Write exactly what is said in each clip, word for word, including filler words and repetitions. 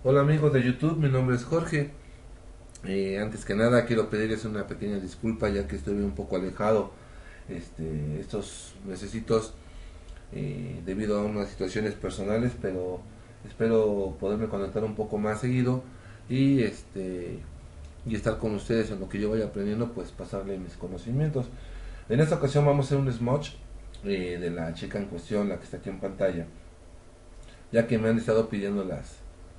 Hola amigos de YouTube, mi nombre es Jorge. Eh, antes que nada quiero pedirles una pequeña disculpa ya que estoy un poco alejado este, estos necesitos eh, debido a unas situaciones personales, pero espero poderme conectar un poco más seguido y este y estar con ustedes en lo que yo vaya aprendiendo, pues pasarle mis conocimientos. En esta ocasión vamos a hacer un smudge eh, de la chica en cuestión, la que está aquí en pantalla, ya que me han estado pidiendo las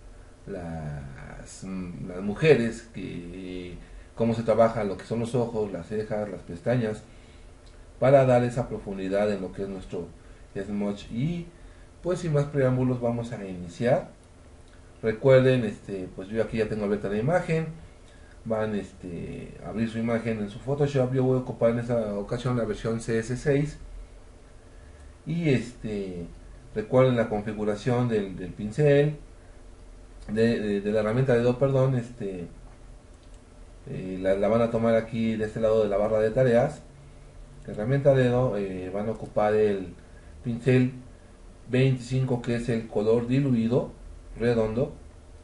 las, mm, las mujeres, que cómo se trabaja lo que son los ojos, las cejas, las pestañas, para dar esa profundidad en lo que es nuestro smudge. Y pues sin más preámbulos vamos a iniciar. Recuerden, este, pues yo aquí ya tengo abierta la imagen. Van este, a abrir su imagen en su Photoshop. Yo voy a ocupar en esta ocasión la versión C S seis. Y este, recuerden la configuración del, del pincel, de, de, de la herramienta de dedo, perdón, este, eh, la, la, van a tomar aquí de este lado de la barra de tareas. La herramienta dedo, eh, van a ocupar el pincel veinticinco, que es el color diluido redondo,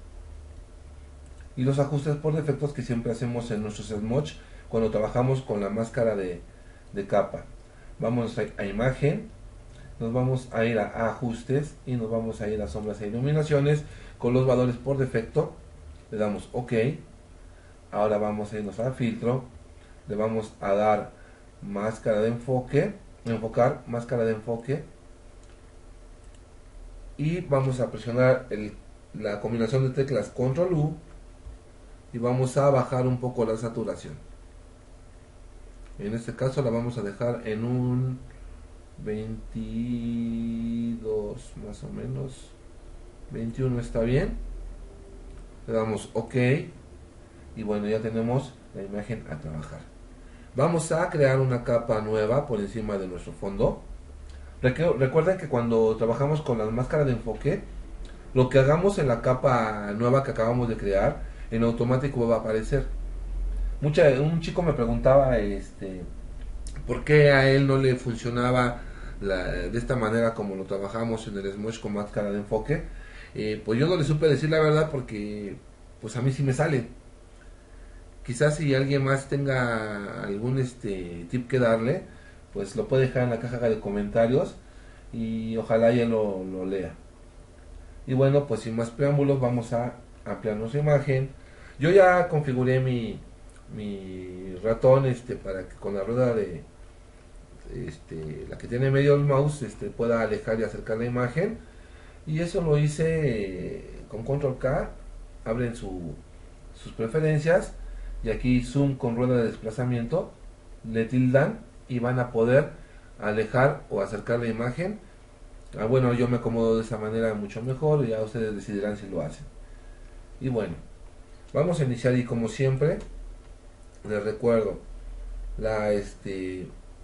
y los ajustes por defectos que siempre hacemos en nuestros smudge cuando trabajamos con la máscara de, de capa. Vamos a, a imagen, nos vamos a ir a ajustes y nos vamos a ir a sombras e iluminaciones con los valores por defecto. Le damos OK. Ahora vamos a irnos a filtro, le vamos a dar máscara de enfoque, enfocar, máscara de enfoque, y vamos a presionar el, la combinación de teclas control U, y vamos a bajar un poco la saturación. En este caso la vamos a dejar en un veintidós más o menos, veintiuno está bien. Le damos OK y bueno, ya tenemos la imagen a trabajar. Vamos a crear una capa nueva por encima de nuestro fondo. Recuerden que cuando trabajamos con las máscaras de enfoque, lo que hagamos en la capa nueva que acabamos de crear, en automático va a aparecer. Mucha, un chico me preguntaba este, por qué a él no le funcionaba la, de esta manera como lo trabajamos en el Smudge con máscara de enfoque. Eh, pues yo no le supe decir la verdad, porque pues a mí sí me sale. Quizás si alguien más tenga algún este tip que darle, pues lo puede dejar en la caja de comentarios y ojalá ya lo, lo lea. Y bueno, pues sin más preámbulos vamos a ampliar nuestra imagen. Yo ya configuré mi, mi ratón este para que con la rueda de este, la que tiene medio el mouse, este, pueda alejar y acercar la imagen. Y eso lo hice eh, con control K. Abren su, sus preferencias y aquí zoom con rueda de desplazamiento, le tildan y van a poder alejar o acercar la imagen. Ah, bueno, yo me acomodo de esa manera mucho mejor, y ya ustedes decidirán si lo hacen. Y bueno, vamos a iniciar, y como siempre les recuerdo, la este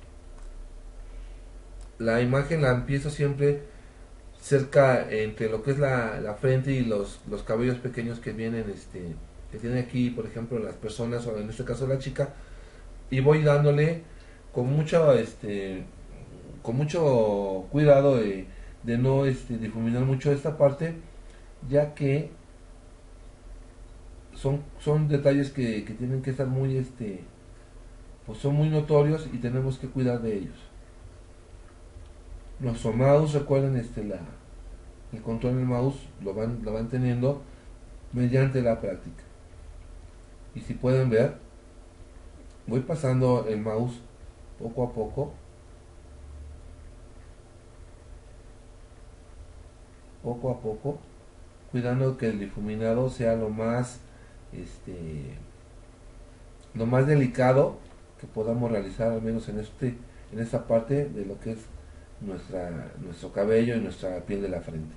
la imagen la empiezo siempre cerca, entre lo que es la, la frente y los, los cabellos pequeños que vienen, este que tienen aquí, por ejemplo, las personas, o en este caso la chica, y voy dándole con mucho este con mucho cuidado de, de no este, difuminar mucho esta parte, ya que son, son detalles que, que tienen que estar muy este pues son muy notorios y tenemos que cuidar de ellos. Nuestro mouse, recuerden, este la el control del mouse lo van, lo van teniendo mediante la práctica. Y si pueden ver, voy pasando el mouse poco a poco, poco a poco, cuidando que el difuminado sea lo más este lo más delicado que podamos realizar, al menos en este en esta parte de lo que es nuestra nuestro cabello y nuestra piel de la frente.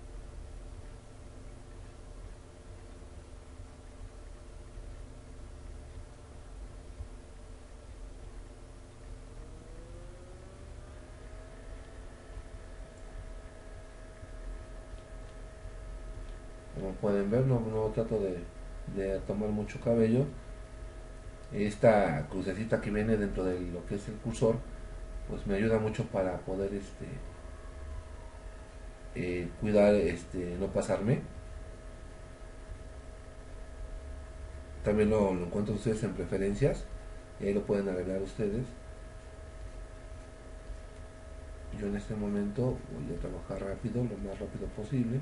Como pueden ver, no, no trato de, de tomar mucho cabello. Esta crucecita que viene dentro de lo que es el cursor, pues me ayuda mucho para poder este eh, cuidar, este no pasarme. También lo, lo encuentran ustedes en preferencias y ahí lo pueden arreglar ustedes. Yo en este momento voy a trabajar rápido, lo más rápido posible.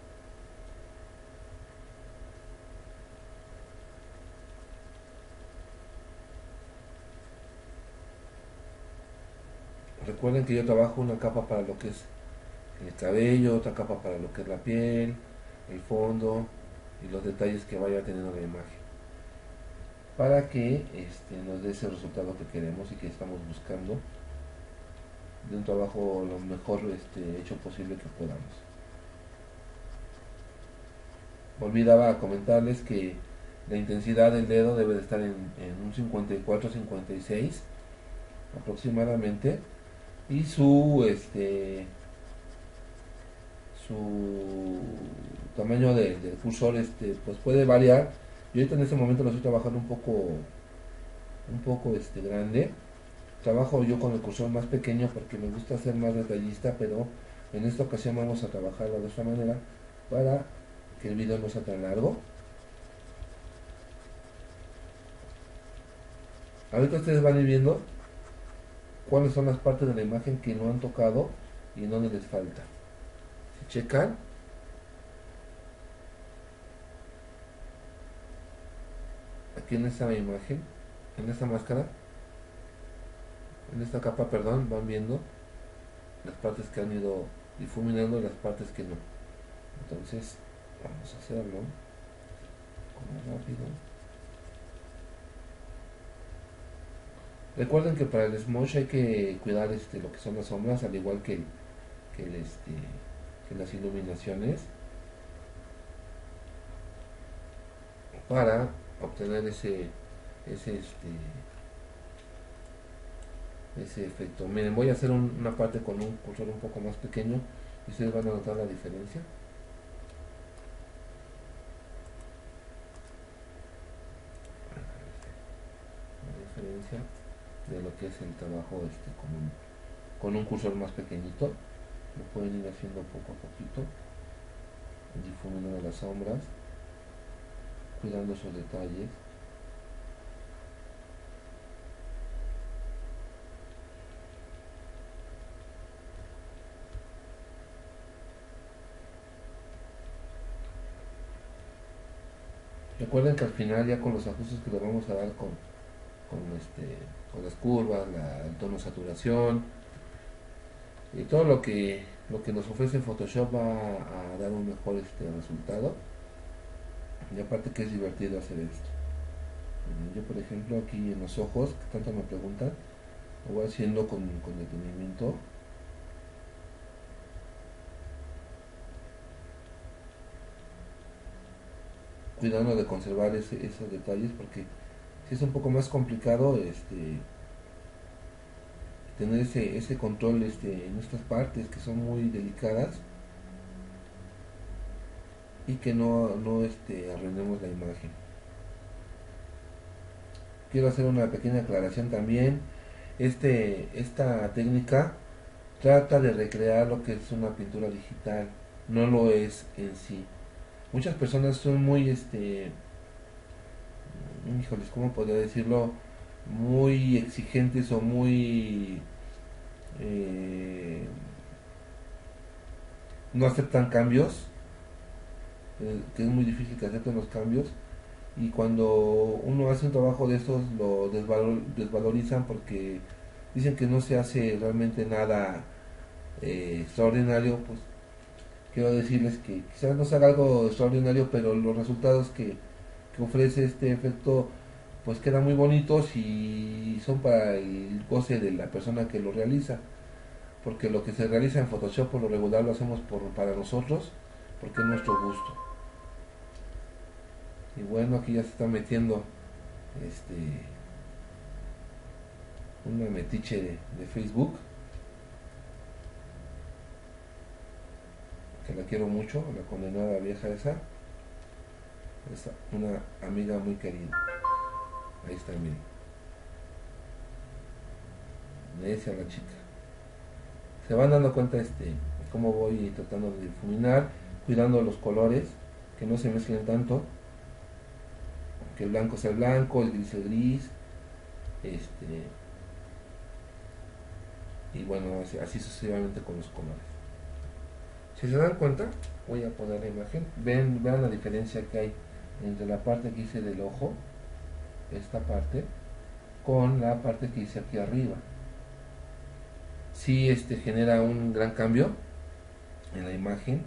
Recuerden que yo trabajo una capa para lo que es el cabello, otra capa para lo que es la piel, el fondo y los detalles que vaya teniendo la imagen, para que este, nos dé ese resultado que queremos y que estamos buscando, de un trabajo lo mejor este, hecho posible que podamos. Olvidaba comentarles que la intensidad del dedo debe de estar en, en un cincuenta y cuatro cincuenta y seis aproximadamente, y su este su tamaño de, del cursor este pues puede variar. Yo ahorita en este momento lo estoy trabajando un poco un poco este grande. Trabajo yo con el cursor más pequeño porque me gusta ser más detallista, pero en esta ocasión vamos a trabajarlo de esta manera para que el video no sea tan largo. Ahorita ustedes van a ir viendo cuáles son las partes de la imagen que no han tocado y en dónde les falta. Si checan, aquí en esta imagen, en esta máscara, en esta capa, perdón, van viendo las partes que han ido difuminando y las partes que no. Entonces, vamos a hacerlo como rápido. Recuerden que para el Smosh hay que cuidar este, lo que son las sombras, al igual que, el, que, el, este, que las iluminaciones, para obtener ese, ese, este, ese efecto. Miren, voy a hacer un, una parte con un cursor un poco más pequeño y ustedes van a notar la diferencia. La diferencia de lo que es el trabajo este, con, un, con un cursor más pequeñito. Lo pueden ir haciendo poco a poquito, difuminando las sombras, cuidando esos detalles. Recuerden que al final, ya con los ajustes que le vamos a dar con, con, este, con las curvas, la, el tono de saturación y todo lo que, lo que nos ofrece Photoshop, va a, a dar un mejor este, resultado. Y aparte que es divertido hacer esto. Yo, por ejemplo, aquí en los ojos, que tanto me preguntan, lo voy haciendo con, con detenimiento. Cuidando de conservar ese, esos detalles, porque si es un poco más complicado este tener ese, ese control este, en estas partes que son muy delicadas y que no, no este, arruinemos la imagen. Quiero hacer una pequeña aclaración también. Este, esta técnica trata de recrear lo que es una pintura digital, no lo es en sí. Muchas personas son muy, este, híjoles, ¿cómo podría decirlo? Muy exigentes o muy... Eh, no aceptan cambios, eh, que es muy difícil que acepten los cambios, y cuando uno hace un trabajo de estos lo desvalor, desvalorizan porque dicen que no se hace realmente nada eh, extraordinario. Pues quiero decirles que quizás no se haga algo extraordinario, pero los resultados que, que ofrece este efecto pues quedan muy bonitos y son para el goce de la persona que lo realiza, porque lo que se realiza en Photoshop por lo regular lo hacemos por, para nosotros, porque es nuestro gusto. Y bueno, aquí ya se está metiendo este una metiche de, de Facebook, que la quiero mucho, la condenada vieja esa, es una amiga muy querida. Ahí está, miren, necia la chica. Se van dando cuenta este cómo voy tratando de difuminar, cuidando los colores, que no se mezclen tanto. que el blanco sea el blanco, el gris el gris, este, y bueno, así, así sucesivamente con los colores. Si se dan cuenta, voy a poner la imagen, ven, vean la diferencia que hay entre la parte que hice del ojo, esta parte, con la parte que hice aquí arriba. Sí, este genera un gran cambio en la imagen,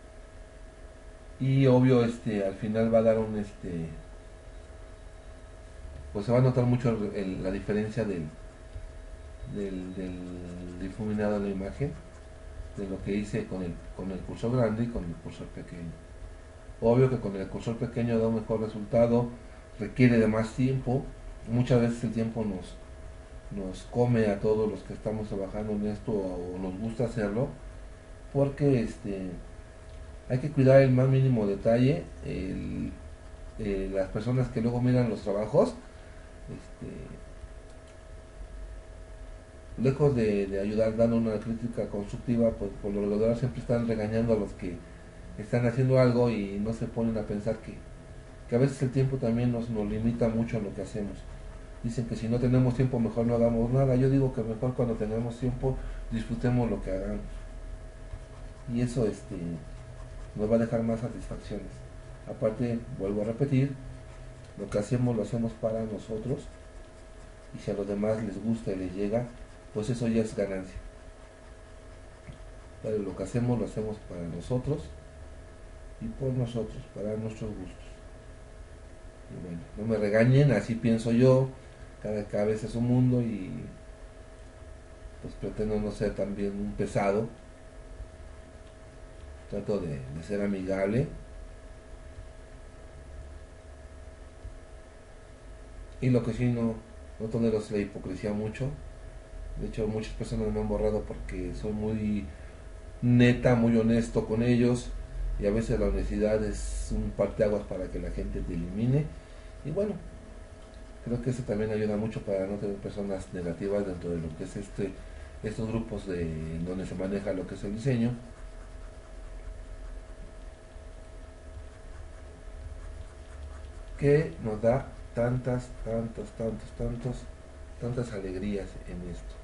y obvio este al final va a dar un este pues se va a notar mucho el- el- la diferencia del, del, del difuminado de la imagen, de lo que hice con el, con el cursor grande y con el cursor pequeño. Obvio que con el cursor pequeño da un mejor resultado, requiere de más tiempo, muchas veces el tiempo nos, nos come a todos los que estamos trabajando en esto o nos gusta hacerlo, porque este hay que cuidar el más mínimo detalle. El, eh, las personas que luego miran los trabajos, este, lejos de, de ayudar dando una crítica constructiva, pues por lo regular siempre están regañando a los que están haciendo algo y no se ponen a pensar que, que a veces el tiempo también nos, nos limita mucho en lo que hacemos. Dicen que si no tenemos tiempo mejor no hagamos nada. Yo digo que mejor cuando tenemos tiempo disfrutemos lo que hagamos. Y eso este, nos va a dejar más satisfacciones. Aparte, vuelvo a repetir, lo que hacemos lo hacemos para nosotros, y si a los demás les gusta y les llega, pues eso ya es ganancia. Pero lo que hacemos lo hacemos para nosotros y por nosotros, para nuestros gustos. Y bueno, no me regañen, así pienso yo, cada cabeza es un mundo, y pues pretendo no ser también un pesado, trato de, de ser amigable, y lo que sí no, no tolero es la hipocresía mucho. De hecho, muchas personas me han borrado porque soy muy neta, muy honesto con ellos, y a veces la honestidad es un parteaguas para que la gente te elimine. Y bueno, creo que eso también ayuda mucho para no tener personas negativas dentro de lo que es este estos grupos de donde se maneja lo que es el diseño, que nos da tantas, tantas, tantas, tantos, tantas alegrías en esto.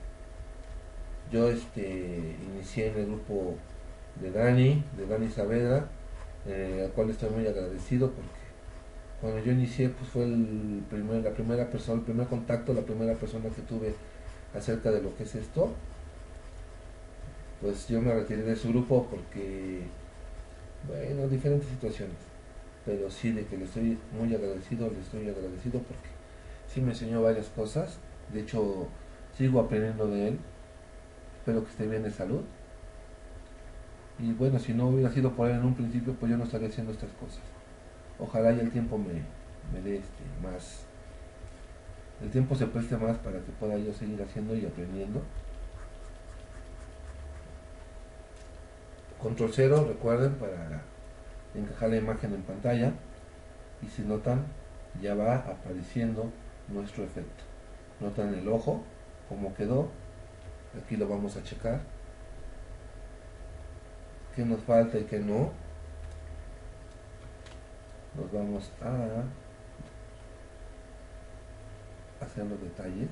Yo este inicié en el grupo de Dani, de Dani Saavedra, eh, al cual estoy muy agradecido porque cuando yo inicié pues fue el primer, la primera persona, el primer contacto, la primera persona que tuve acerca de lo que es esto. Pues yo me retiré de su grupo porque, bueno, diferentes situaciones, pero sí de que le estoy muy agradecido, le estoy agradecido porque sí me enseñó varias cosas. De hecho sigo aprendiendo de él, espero que esté bien de salud, y bueno, si no hubiera sido por él en un principio pues yo no estaría haciendo estas cosas. Ojalá y el tiempo me, me dé este, más, el tiempo se preste más para que pueda yo seguir haciendo y aprendiendo. Control cero, recuerden, para encajar la imagen en pantalla, y si notan ya va apareciendo nuestro efecto. Notan el ojo cómo quedó, aquí lo vamos a checar, qué nos falta y qué no. Nos vamos a hacer los detalles.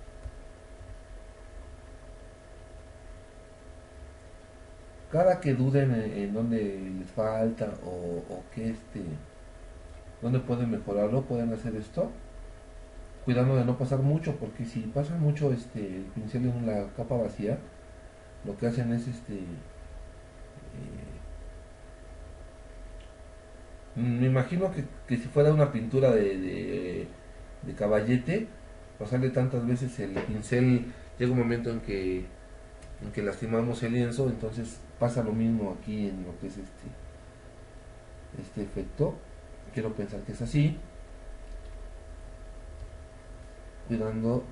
Cada que duden en, en dónde les falta o, o que este dónde pueden mejorarlo, pueden hacer esto, cuidando de no pasar mucho, porque si pasa mucho este el pincel en la capa vacía, lo que hacen es este eh, me imagino que, que si fuera una pintura de, de, de caballete, pasarle tantas veces el pincel, llega un momento en que en que lastimamos el lienzo. Entonces pasa lo mismo aquí en lo que es este este efecto. Quiero pensar que es así, cuidando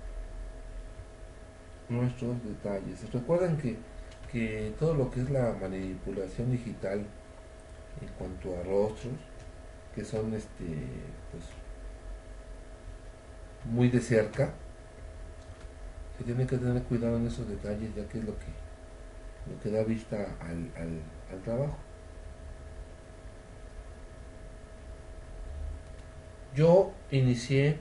nuestros detalles. Recuerden que, que todo lo que es la manipulación digital en cuanto a rostros, que son este pues muy de cerca, se tiene que tener cuidado en esos detalles, ya que es lo que lo que da vista al, al, al trabajo. Yo inicié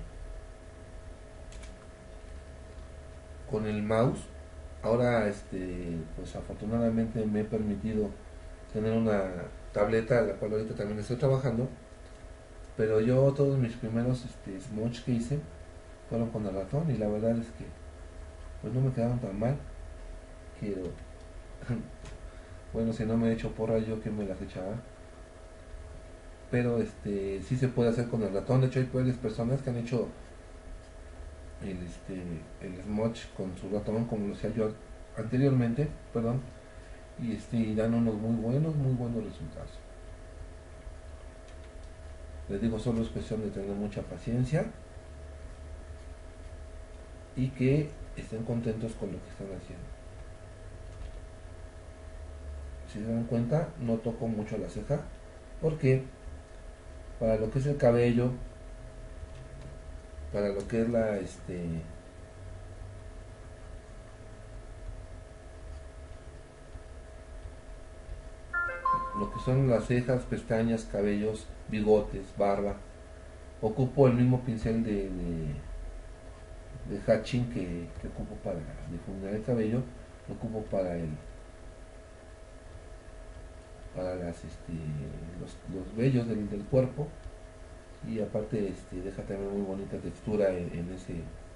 con el mouse. Ahora, este, pues afortunadamente me he permitido tener una tableta, la cual ahorita también estoy trabajando. Pero yo todos mis primeros este, smudge que hice fueron con el ratón y la verdad es que pues no me quedaron tan mal. Quiero, bueno, si no me he hecho porra yo que me las echaba. Pero este sí se puede hacer con el ratón. De hecho hay varias personas que han hecho el este el smudge con su ratón como lo hacía yo anteriormente, perdón, y este y dan unos muy buenos, muy buenos resultados. Les digo, solo es cuestión de tener mucha paciencia y que estén contentos con lo que están haciendo. Si se dan cuenta, no toco mucho la ceja porque para lo que es el cabello, para lo que es la este lo que son las cejas, pestañas, cabellos, bigotes, barba, ocupo el mismo pincel de, de, de hatching que, que ocupo para difuminar el cabello, lo ocupo para el para las este, los, los vellos del, del cuerpo, y aparte este, deja también muy bonita textura en, en ese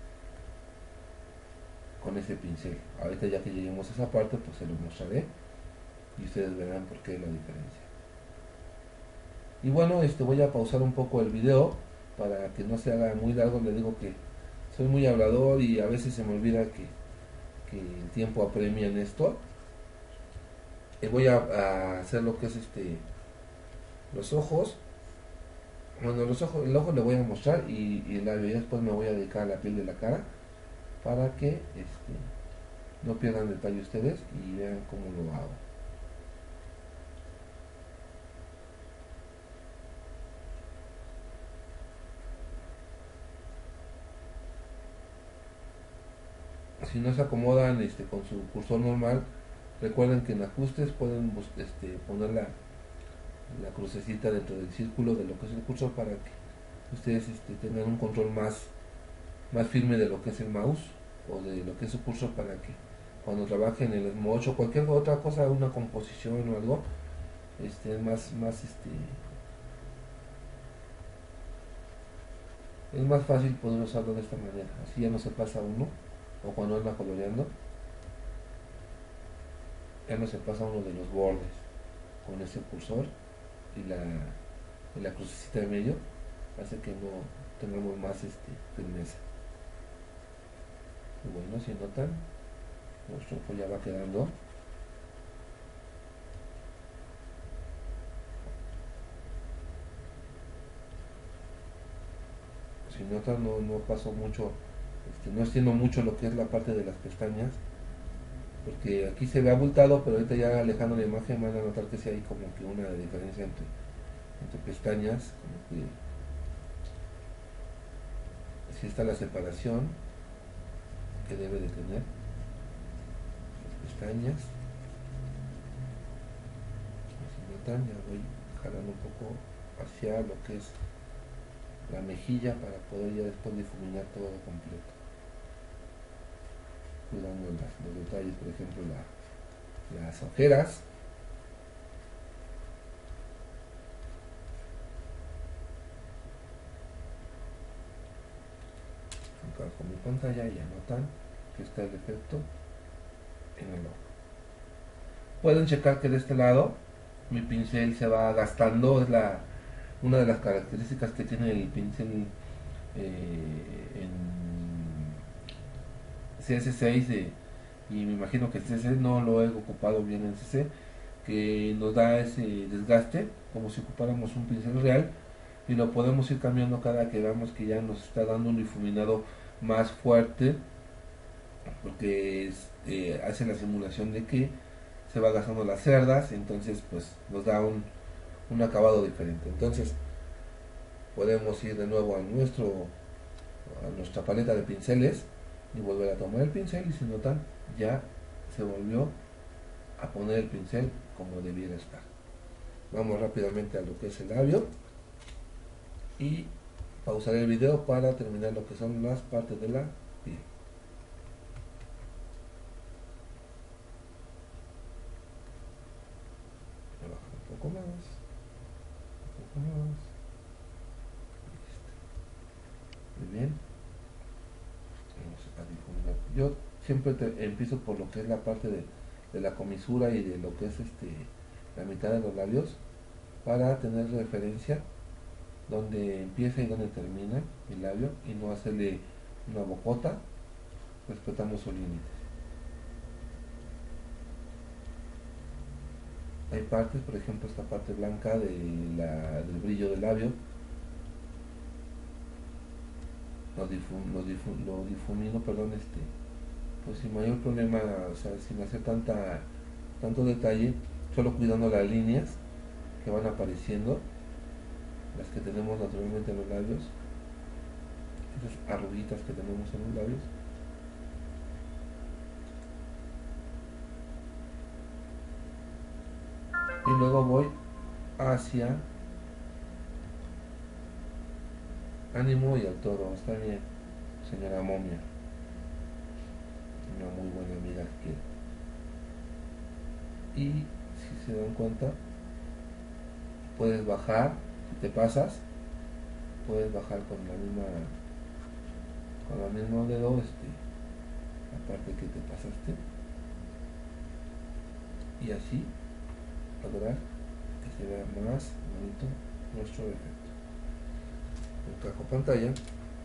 con ese pincel. Ahorita ya que lleguemos a esa parte pues se los mostraré y ustedes verán por qué la diferencia. Y bueno, este voy a pausar un poco el video para que no se haga muy largo. Le digo que soy muy hablador y a veces se me olvida que, que el tiempo apremia en esto. Y voy a, a hacer lo que es este los ojos. Bueno, los ojos, el ojo le voy a mostrar y, y el labio. Y después me voy a dedicar a la piel de la cara para que este, no pierdan detalle ustedes y vean cómo lo hago. Si no se acomodan este, con su cursor normal, recuerden que en ajustes pueden este, poner la, la crucecita dentro del círculo de lo que es el cursor para que ustedes este, tengan un control más, más firme de lo que es el mouse o de lo que es su cursor, para que cuando trabajen en el smudge o cualquier otra cosa, una composición o algo, este, es más, más este, es más fácil poder usarlo de esta manera. Así ya no se pasa uno, o cuando anda coloreando ya no se pasa uno de los bordes con ese cursor y la, y la crucecita de medio hace que no tengamos más este, firmeza. Y bueno, si notan, nuestro ojo ya va quedando. Si notan, no, no paso mucho, este, no extiendo mucho lo que es la parte de las pestañas, porque aquí se ve abultado, pero ahorita ya alejando la imagen van a notar que sí hay como que una diferencia entre, entre pestañas, como que sí está la separación que debe de tener las pestañas. Si notan, ya voy jalando un poco hacia lo que es la mejilla para poder ya después difuminar todo completo, cuidando las, los detalles, por ejemplo la, las ojeras. Con mi pantalla ya notan que está el efecto en el ojo. Pueden checar que de este lado mi pincel se va gastando, es la una de las características que tiene el pincel eh, en C S seis de, y me imagino que el C S no lo he ocupado bien en C S, que nos da ese desgaste como si ocupáramos un pincel real, y lo podemos ir cambiando cada que veamos que ya nos está dando un difuminado más fuerte, porque es, eh, hace la simulación de que se va gastando las cerdas, entonces pues nos da un, un acabado diferente. Entonces podemos ir de nuevo a nuestro a nuestra paleta de pinceles y volver a tomar el pincel, y si notan ya se volvió a poner el pincel como debiera estar. Vamos rápidamente a lo que es el labio y pausaré el video para terminar lo que son las partes de la piel. Voy a bajar un poco más, un poco más. Listo. Muy bien. Vamos a difuminar. Yo siempre te, empiezo por lo que es la parte de, de la comisura y de lo que es este la mitad de los labios, para tener referencia donde empieza y donde termina el labio y no hacerle una bocota, respetando sus límites. Hay partes, por ejemplo esta parte blanca de la, del brillo del labio, lo, difum, lo, difum, lo difumino, perdón, este, pues sin mayor problema, o sea, sin hacer tanta, tanto detalle, solo cuidando las líneas que van apareciendo, las que tenemos naturalmente en los labios, esas arruguitas que tenemos en los labios. Y luego voy hacia ánimo y al toro. Está bien, señora momia, una muy buena amiga que quiere. Y si se dan cuenta, puedes bajar, si te pasas, puedes bajar con la misma con el mismo dedo este, la parte que te pasaste, y así lograr que se vea más bonito nuestro efecto. Encajo pantalla,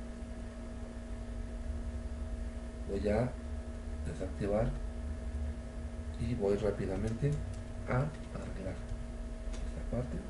voy a desactivar y voy rápidamente a arreglar esta parte.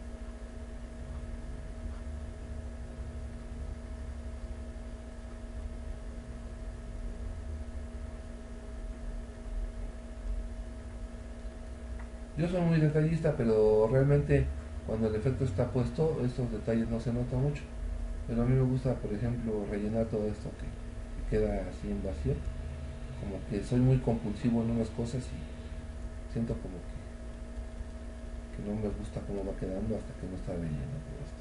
Yo soy muy detallista, pero realmente cuando el efecto está puesto, estos detalles no se notan mucho. Pero a mí me gusta, por ejemplo, rellenar todo esto que, que queda así en vacío. Como que soy muy compulsivo en unas cosas y siento como que, que no me gusta cómo va quedando hasta que no está relleno todo esto.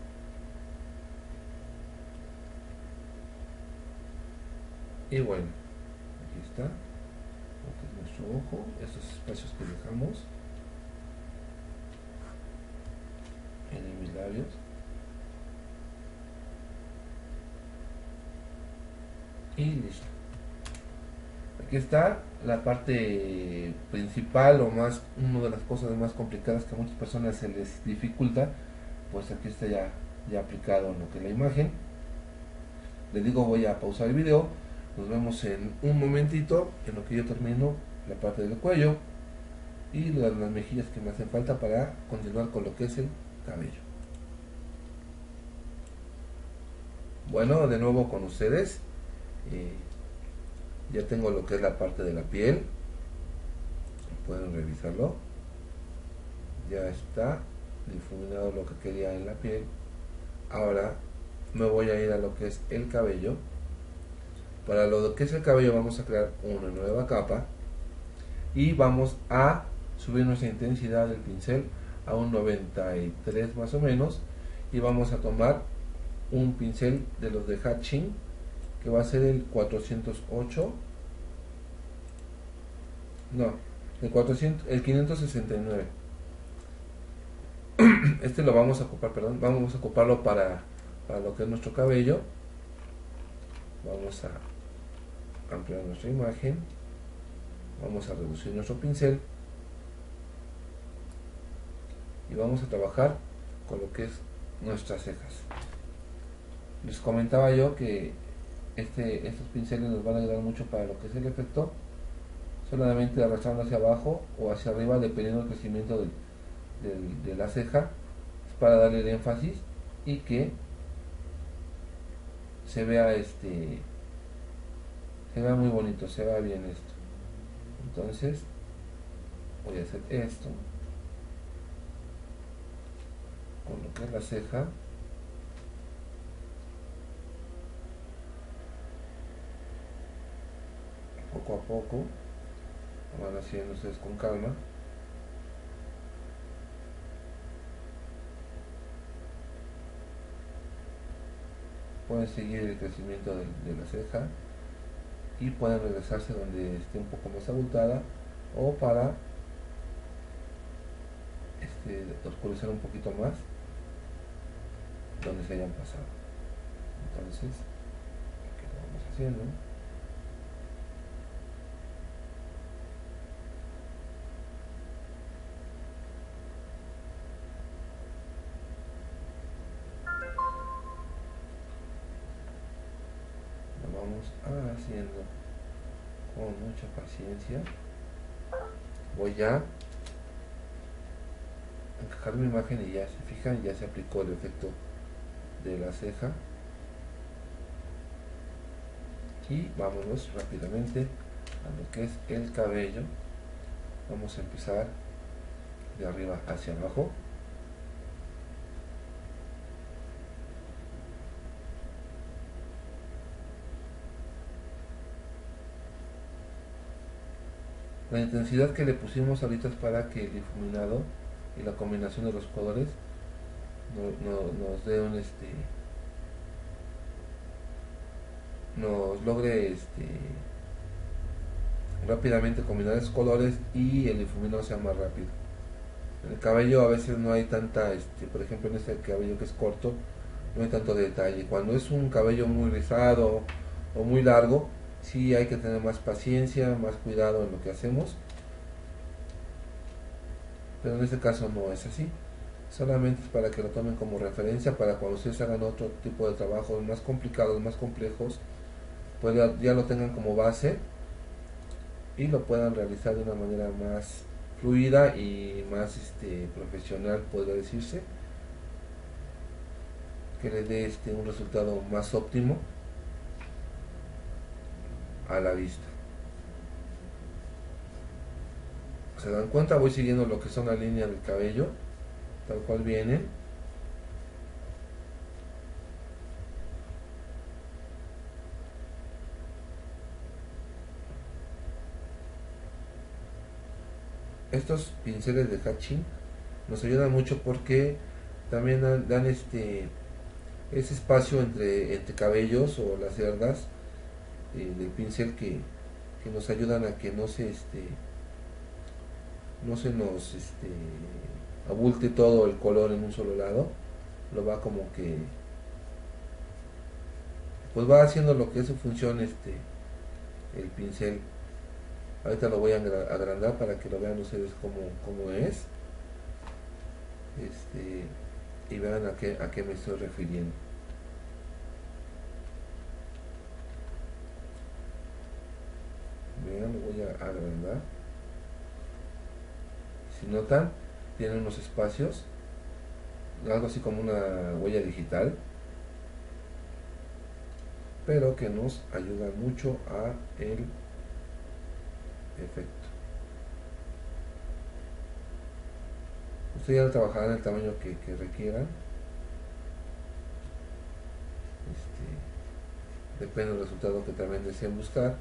Y bueno, aquí está lo que es nuestro ojo, estos espacios que dejamos en mis labios. Y listo. Aquí está la parte principal, o más, una de las cosas más complicadas que a muchas personas se les dificulta. Pues aquí está ya, ya aplicado en lo que es la imagen. Les digo, voy a pausar el video. Nos vemos en un momentito en lo que yo termino la parte del cuello y las, las mejillas que me hacen falta para continuar con lo que es el cabello. Bueno, de nuevo con ustedes. Eh, ya tengo lo que es la parte de la piel, pueden revisarlo, ya está difuminado lo que quería en la piel. Ahora me voy a ir a lo que es el cabello. Para lo que es el cabello vamos a crear una nueva capa y vamos a subir nuestra intensidad del pincel a un noventa y tres más o menos, y vamos a tomar un pincel de los de Hatching, que va a ser el cuatrocientos ocho, no, el cuatrocientos, el quinientos sesenta y nueve. Este lo vamos a ocupar, perdón, vamos a ocuparlo para, para lo que es nuestro cabello. Vamos a ampliar nuestra imagen, vamos a reducir nuestro pincel y vamos a trabajar con lo que es nuestras cejas. Les comentaba yo que este, estos pinceles nos van a ayudar mucho para lo que es el efecto, solamente arrastrando hacia abajo o hacia arriba dependiendo del crecimiento del, del, de la ceja, es para darle el énfasis y que se vea este se vea muy bonito, se vea bien esto. Entonces voy a hacer esto con lo que es la ceja. Poco a poco lo van haciendo ustedes con calma. pueden seguir el crecimiento de, de la ceja y pueden regresarse donde esté un poco más abultada, o para este, oscurecer un poquito más donde se hayan pasado. Entonces, aquí lo vamos haciendo. Lo vamos haciendo con mucha paciencia. Voy ya a encajar mi imagen y ya se fijan, ya se aplicó el efecto de la ceja. Y vámonos rápidamente a lo que es el cabello. Vamos a empezar de arriba hacia abajo. La intensidad que le pusimos ahorita es para que el difuminado y la combinación de los colores no, no, nos dé un este nos logre este rápidamente combinar esos colores y el difuminado sea más rápido. En el cabello a veces no hay tanta, este, por ejemplo en este cabello que es corto, no hay tanto detalle. Cuando es un cabello muy rizado o muy largo, sí hay que tener más paciencia, más cuidado en lo que hacemos. Pero en este caso no es así. Solamente es para que lo tomen como referencia para cuando ustedes hagan otro tipo de trabajos más complicados, más complejos, pues ya, ya lo tengan como base y lo puedan realizar de una manera más fluida y más este, profesional, podría decirse, que les dé este, un resultado más óptimo a la vista. Se dan cuenta, voy siguiendo lo que son las líneas del cabello tal cual vienen. Estos pinceles de hatching nos ayudan mucho porque también dan, dan este ese espacio entre, entre cabellos o las cerdas eh, del pincel que, que nos ayudan a que no se este no se nos este abulte todo el color en un solo lado. Lo va como que pues va haciendo lo que es su función este el pincel. Ahorita lo voy a agrandar para que lo vean ustedes como, como es este y vean a qué, a qué me estoy refiriendo. Vean, lo voy a agrandar. Si notan, tiene unos espacios, algo así como una huella digital, pero que nos ayuda mucho a el efecto. Ustedes ya trabajarán el tamaño que, que requieran. Este, depende del resultado que también deseen buscar.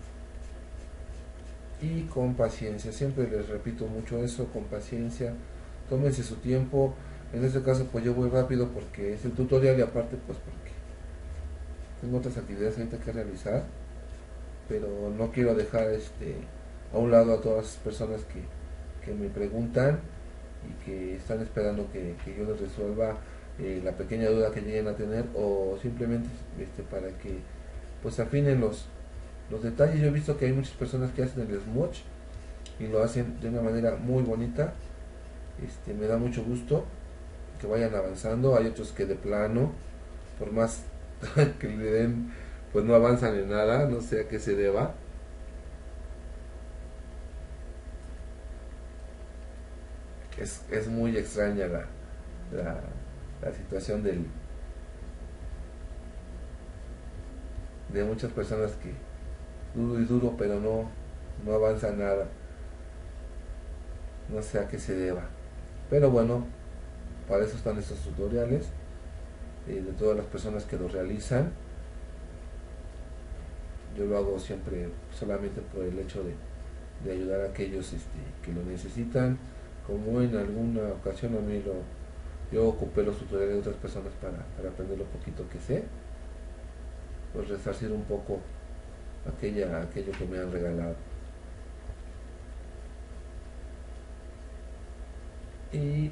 Y con paciencia, siempre les repito mucho eso, con paciencia, tómense su tiempo. En este caso pues yo voy rápido porque es el tutorial y aparte pues porque tengo otras actividades ahorita que realizar, pero no quiero dejar este a un lado a todas las personas que, que me preguntan y que están esperando que, que yo les resuelva eh, la pequeña duda que lleguen a tener, o simplemente este, para que pues afinen los, los detalles. Yo he visto que hay muchas personas que hacen el smudge y lo hacen de una manera muy bonita. Este, me da mucho gusto que vayan avanzando. Hay otros que de plano, por más que le den, pues no avanzan en nada, no sé a qué se deba. Es, es muy extraña la, la, la situación del, de muchas personas que duro y duro, pero no, no avanza nada. No sé a qué se deba. Pero bueno, para eso están estos tutoriales eh, de todas las personas que lo realizan. Yo lo hago siempre solamente por el hecho de, de ayudar a aquellos este, que lo necesitan. Como en alguna ocasión a mí lo, yo ocupé los tutoriales de otras personas para, para aprender lo poquito que sé. pues resarcir un poco aquella, aquello que me han regalado. Y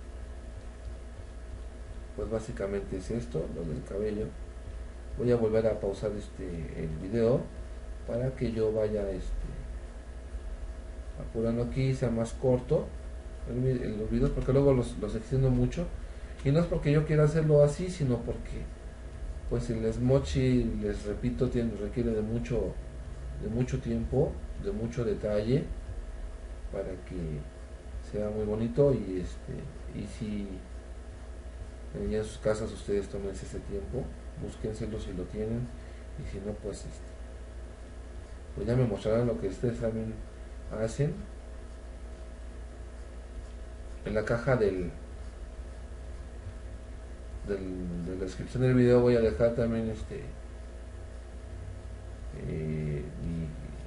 pues básicamente es esto, lo del cabello. Voy a volver a pausar este el video para que yo vaya este apurando aquí, sea más corto el, los videos, porque luego los, los extiendo mucho, y no es porque yo quiera hacerlo así, sino porque pues el Smudgy, les repito, tiene, requiere de mucho de mucho tiempo, de mucho detalle para que sea muy bonito. Y este y si en sus casas ustedes tomen ese tiempo, búsquenselo si lo tienen, y si no, pues este pues ya me mostrarán lo que ustedes también hacen. En la caja del, del de la descripción del video voy a dejar también este eh, mi,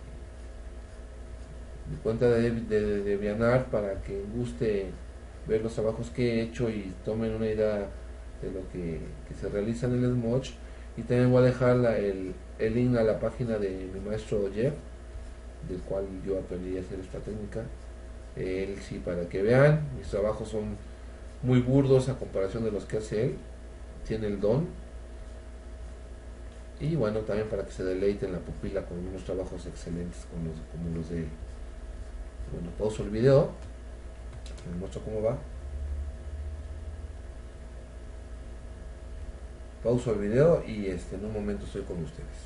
mi cuenta de, de, de DeviantArt, para que guste ver los trabajos que he hecho y tomen una idea de lo que, que se realiza en el Smudge. Y también voy a dejar la, el, el link a la página de mi maestro Jeff, del cual yo aprendí a hacer esta técnica. Él sí, para que vean, mis trabajos son muy burdos a comparación de los que hace él, tiene el don. Y bueno, también para que se deleiten la pupila con unos trabajos excelentes como los, como los de él. Bueno, pauso el video, les muestro cómo va. Pauso el video y este, en un momento estoy con ustedes.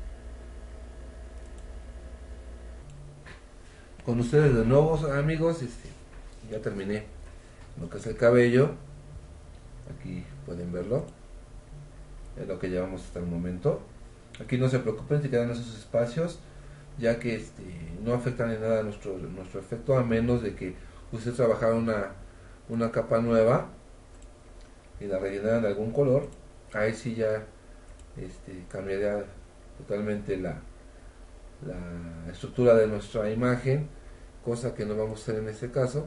Con ustedes de nuevo, amigos. Este, ya terminé lo que es el cabello. Aquí pueden verlo. Es lo que llevamos hasta el momento. Aquí no se preocupen si quedan esos espacios, ya que este, no afectan en nada nuestro, nuestro efecto, a menos de que ustedes trabajaran una, una capa nueva y la rellenaran de algún color. Ahí sí ya este, cambiaría totalmente la, la estructura de nuestra imagen, cosa que no vamos a hacer en este caso.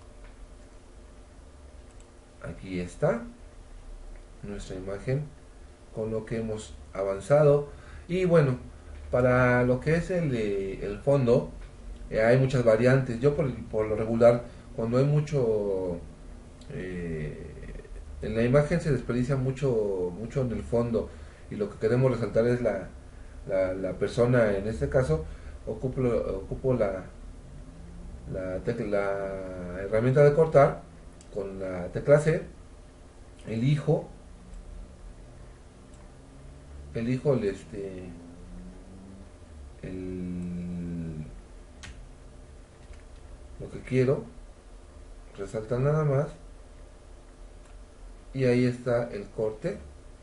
Aquí está nuestra imagen con lo que hemos avanzado. Y bueno, para lo que es el, el fondo, eh, hay muchas variantes. Yo por, por lo regular, cuando hay mucho eh, en la imagen, se desperdicia mucho mucho en el fondo, y lo que queremos resaltar es la, la, la persona. En este caso ocupo, ocupo la, la, tecla, la herramienta de cortar con la tecla C, elijo elijo el este el, lo que quiero resaltar nada más, y ahí está el corte.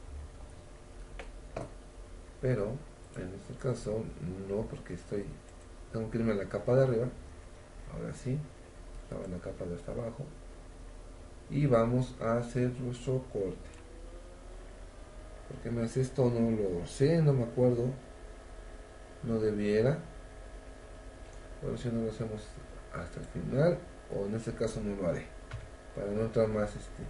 Pero en este caso no, porque estoy tengo que irme a la capa de arriba. Ahora sí, estaba en la capa de hasta abajo, y vamos a hacer nuestro corte. ¿Por qué me hace esto? No lo sé, no me acuerdo. No debiera. Bueno, si no lo hacemos hasta el final, o en este caso no lo haré, para no entrar más este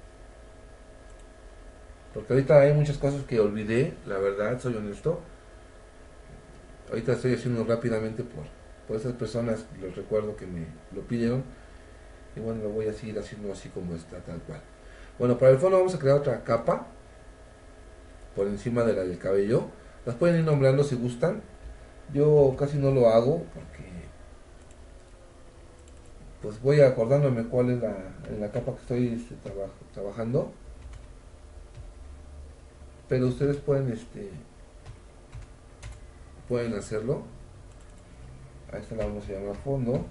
porque ahorita hay muchas cosas que olvidé, la verdad, soy honesto. Ahorita estoy haciendo rápidamente por, por esas personas, los recuerdo que me lo pidieron, y bueno, lo voy a seguir haciendo así como está, tal cual. Bueno, para el fondo vamos a crear otra capa por encima de la del cabello. Las pueden ir nombrando si gustan. Yo casi no lo hago porque pues voy acordándome cuál es la, la capa que estoy este, trabajo, trabajando. Pero ustedes pueden este pueden hacerlo. A esta la vamos a llamar fondo,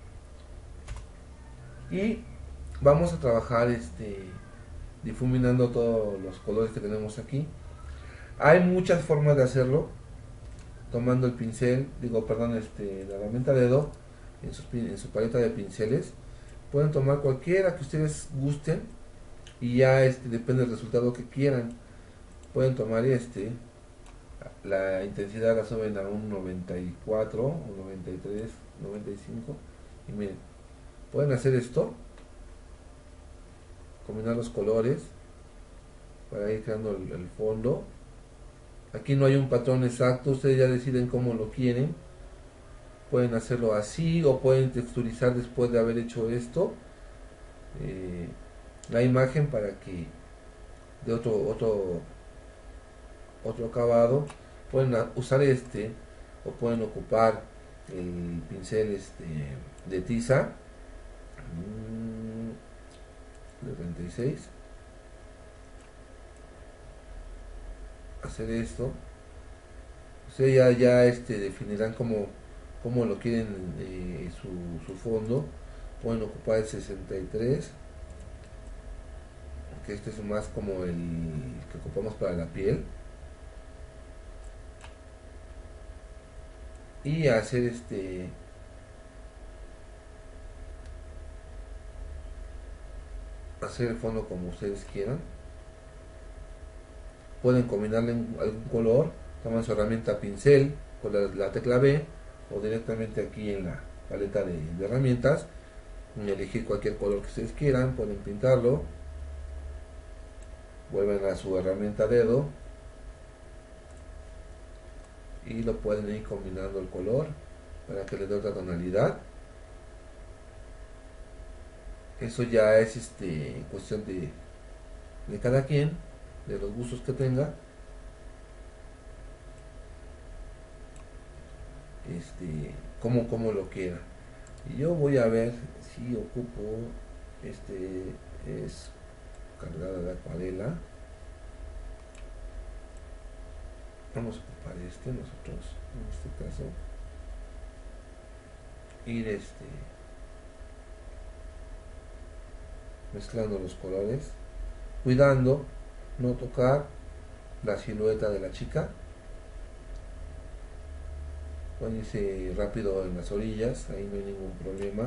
y vamos a trabajar este difuminando todos los colores que tenemos aquí. Hay muchas formas de hacerlo, tomando el pincel, digo, perdón, este, la herramienta dedo en su, en su paleta de pinceles. Pueden tomar cualquiera que ustedes gusten, y ya este depende del resultado que quieran. Pueden tomar este, la intensidad la suben a un noventa y cuatro, un noventa y tres, noventa y cinco, y miren, pueden hacer esto, combinar los colores para ir creando el, el fondo. Aquí no hay un patrón exacto, ustedes ya deciden cómo lo quieren. Pueden hacerlo así o pueden texturizar después de haber hecho esto eh, la imagen para que de otro otro otro acabado. Pueden usar este o pueden ocupar el pincel este de tiza de treinta y seis, hacer esto. Ustedes ya, ya este, definirán cómo, cómo lo quieren eh, su, su fondo. Pueden ocupar el sesenta y tres, que este es más como el que ocupamos para la piel, y hacer este hacer el fondo como ustedes quieran. Pueden combinarle algún color, toman su herramienta pincel con la, la tecla B o directamente aquí en la paleta de, de herramientas, elegir cualquier color que ustedes quieran, pueden pintarlo, vuelven a su herramienta dedo y lo pueden ir combinando el color para que le dé otra tonalidad. Eso ya es este cuestión de, de cada quien, de los gustos que tenga. Este, como, como lo quiera. Y yo voy a ver si ocupo, este es cargada de acuarela. Vamos a ocupar este nosotros, en este caso. Ir este mezclando los colores, cuidando no tocar la silueta de la chica. Pueden irse rápido en las orillas, ahí no hay ningún problema.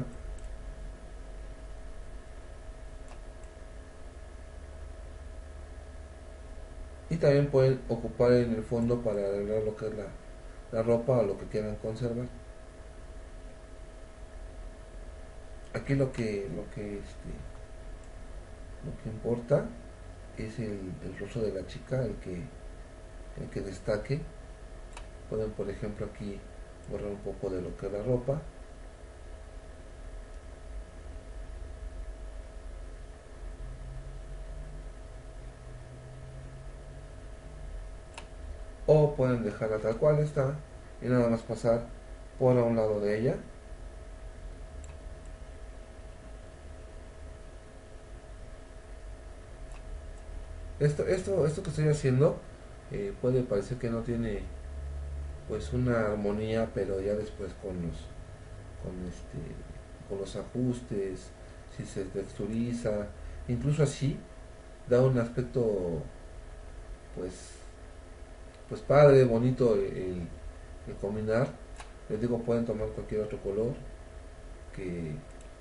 Y también pueden ocupar en el fondo para arreglar lo que es la, la ropa o lo que quieran conservar. Aquí lo que lo que este, lo que importa es el, el rostro de la chica, el que el que destaque. Pueden, por ejemplo, aquí borrar un poco de lo que es la ropa. O pueden dejarla tal cual está y nada más pasar por a un lado de ella. Esto, esto, esto que estoy haciendo eh, puede parecer que no tiene pues una armonía, pero ya después con los con este con los ajustes, si se texturiza, incluso así da un aspecto pues pues padre, bonito el, el combinar. Les digo, pueden tomar cualquier otro color que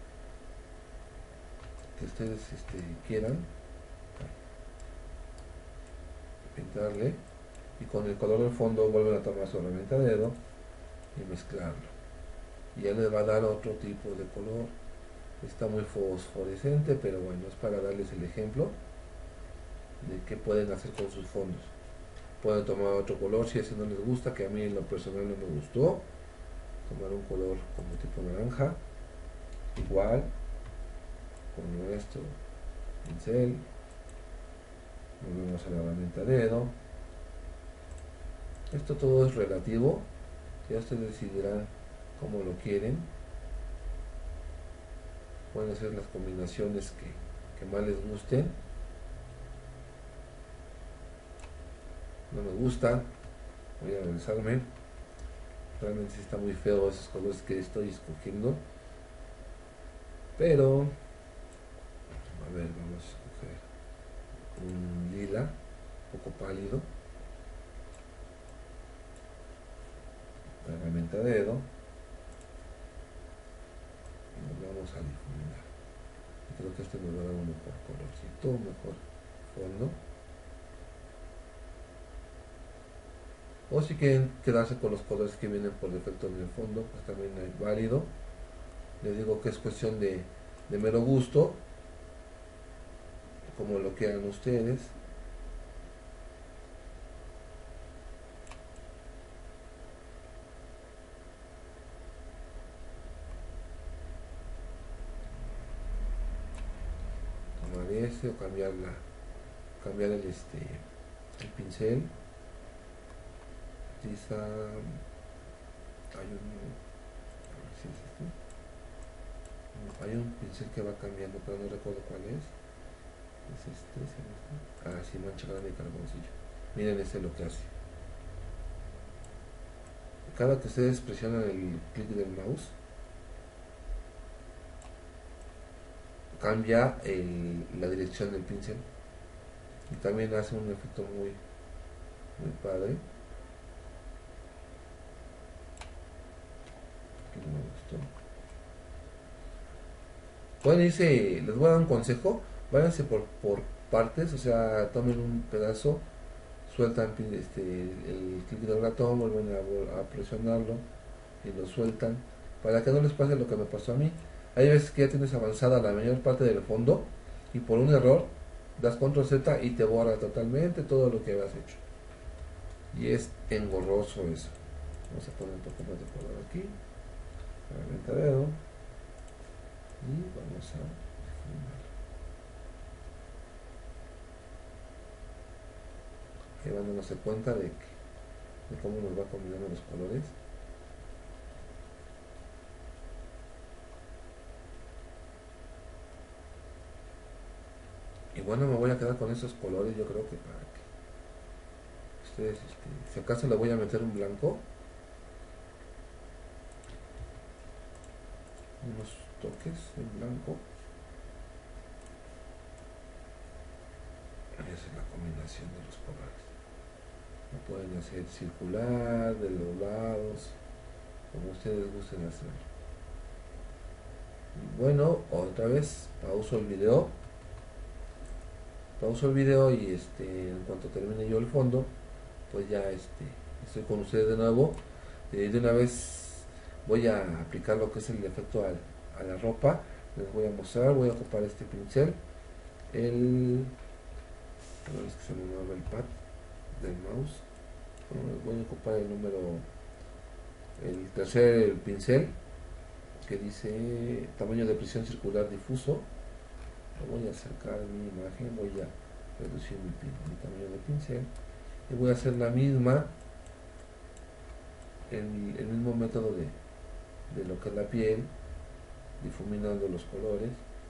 que ustedes este, quieran pintarle, y con el color del fondo vuelven a tomar su herramienta de dedo y mezclarlo, y ya les va a dar otro tipo de color. Está muy fosforescente, pero bueno, es para darles el ejemplo de qué pueden hacer con sus fondos. Pueden tomar otro color si ese no les gusta, que a mí en lo personal no me gustó. Tomar un color como tipo naranja, igual con nuestro pincel, volvemos a la herramienta dedo. Esto todo es relativo, ya ustedes decidirán cómo lo quieren. Pueden hacer las combinaciones que, que más les gusten. No me gusta, voy a regresarme. Realmente sí está muy feo esos colores que estoy escogiendo, pero a ver, vamos a escoger un lila un poco pálido, la herramienta de dedo, y nos vamos a difuminar. Creo que este nos va a dar un mejor colorcito, un mejor fondo. O si quieren quedarse con los colores que vienen por defecto en el fondo, pues también es válido. Les digo que es cuestión de, de mero gusto, como lo quieran ustedes. este o cambiar la cambiar el este el pincel. Tiza, hay un a ver si es este. Hay un pincel que va cambiando, pero no recuerdo cuál es. Es este, es este. Ah, sí, mancha grande de carboncillo. Miren este lo que hace. Cada que ustedes presionan el clic del mouse, cambia el, la dirección del pincel. Y también hace un efecto muy, muy padre. Que no me gustó. Pueden irse, les voy a dar un consejo, váyanse por, por partes, o sea, tomen un pedazo, sueltan este, el clic del ratón, vuelven a, a presionarlo y lo sueltan, para que no les pase lo que me pasó a mí. Hay veces que ya tienes avanzada la mayor parte del fondo y por un error das control Z y te borra totalmente todo lo que habías hecho. Y es engorroso eso. Vamos a poner un poco más de color aquí, para el dedo. Y vamos a difuminarlo. Ahí van a darse cuenta de, que, de cómo nos va combinando los colores. Y bueno, me voy a quedar con esos colores, yo creo que para que ustedes, este, si acaso le voy a meter un blanco, unos toques en blanco. Esa es la combinación de los colores. Lo pueden hacer circular, de los lados, como ustedes gusten hacerlo. Y bueno, otra vez pauso el video. Pauso el video y este, en cuanto termine yo el fondo, pues ya este, estoy con ustedes de nuevo. Eh, de una vez voy a aplicar lo que es el efecto al, a la ropa. Les voy a mostrar, voy a ocupar este pincel, el a ver, es que se me mueve el pad del mouse. Bueno, voy a ocupar el número, el tercer pincel que dice tamaño de presión circular difuso. Lo voy a acercar mi imagen, voy a reducir mi, mi tamaño de pincel y voy a hacer la misma, el, el mismo método de, de lo que es la piel, difuminando los colores.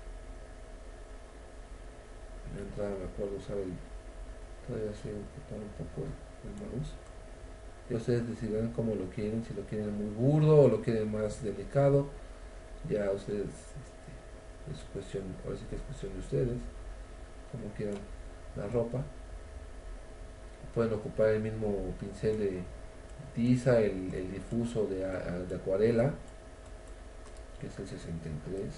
En la entrada me acuerdo usar el, todavía estoy ocupando un poco el, el mouse. Ya ustedes decidirán cómo lo quieren, si lo quieren muy burdo o lo quieren más delicado. Ya ustedes, este, es cuestión, ahora sí que es cuestión de ustedes, como quieran la ropa. Pueden ocupar el mismo pincel de tiza, el, el difuso de, de acuarela, que es el sesenta y tres.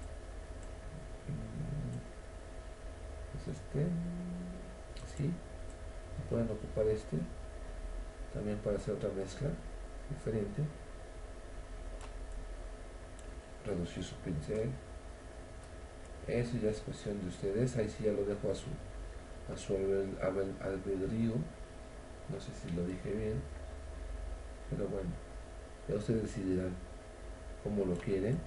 Es este, así. Pueden ocupar este también para hacer otra mezcla diferente. Reducir su pincel. Eso ya es cuestión de ustedes. Ahí sí ya lo dejo a su a su albedrío. No sé si lo dije bien, pero bueno, ya ustedes decidirán cómo lo quieren.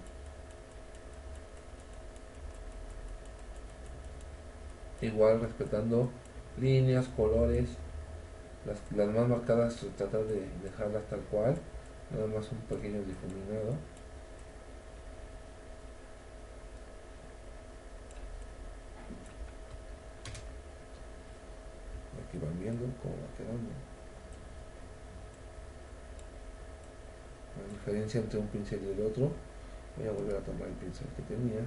Igual respetando líneas, colores, las, las más marcadas tratar de dejarlas tal cual, nada más un pequeño difuminado. Aquí van viendo cómo va quedando la diferencia entre un pincel y el otro. Voy a volver a tomar el pincel que tenía.